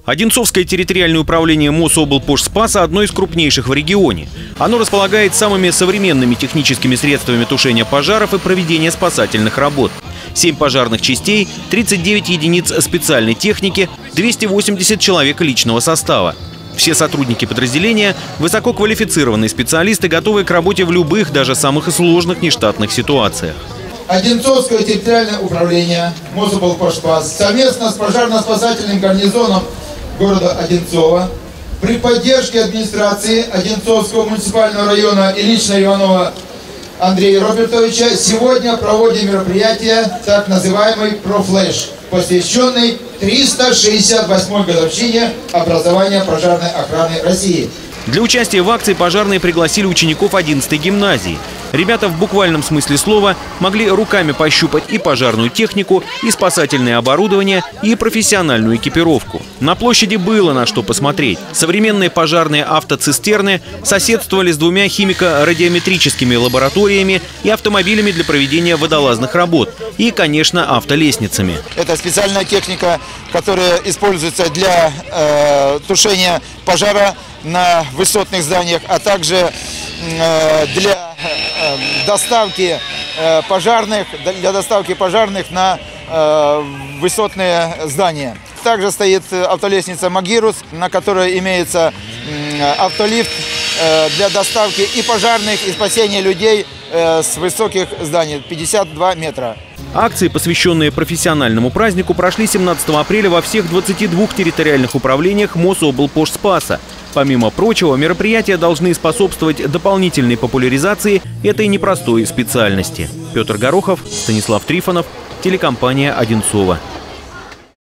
Одинцовское территориальное управление Мособлпожспаса одно из крупнейших в регионе. Оно располагает самыми современными техническими средствами тушения пожаров и проведения спасательных работ. 7 пожарных частей, 39 единиц специальной техники, 280 человек личного состава. Все сотрудники подразделения – высококвалифицированные специалисты, готовые к работе в любых, даже самых сложных нештатных ситуациях. Одинцовское территориальное управление Мособлпожспас совместно с пожарно-спасательным гарнизоном города Одинцова при поддержке администрации Одинцовского муниципального района и лично Иванова Андрея Робертовича сегодня проводим мероприятие, так называемый «Профлэш», посвященный 368-й годовщине образования пожарной охраны России. Для участия в акции пожарные пригласили учеников 11-й гимназии. Ребята в буквальном смысле слова могли руками пощупать и пожарную технику, и спасательное оборудование, и профессиональную экипировку. На площади было на что посмотреть. Современные пожарные автоцистерны соседствовали с 2 химико-радиометрическими лабораториями и автомобилями для проведения водолазных работ. И, конечно, автолестницами. Это специальная техника, которая используется для тушения пожара на высотных зданиях, а также для доставки пожарных на высотные здания. Также стоит автолестница «Магирус», на которой имеется автолифт для доставки и пожарных, и спасения людей с высоких зданий, 52 метра. Акции, посвященные профессиональному празднику, прошли 17 апреля во всех 22 территориальных управлениях Мособлпожспаса. Помимо прочего, мероприятия должны способствовать дополнительной популяризации этой непростой специальности. Петр Горохов, Станислав Трифонов, телекомпания «Одинцова».